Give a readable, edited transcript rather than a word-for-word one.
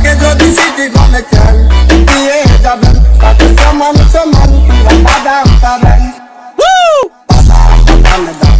লাগে যদি সিটি গলে খেল দিয়ে যাবেন তাকে সমান সমান পুরা বাদাম পাবেন বাদাম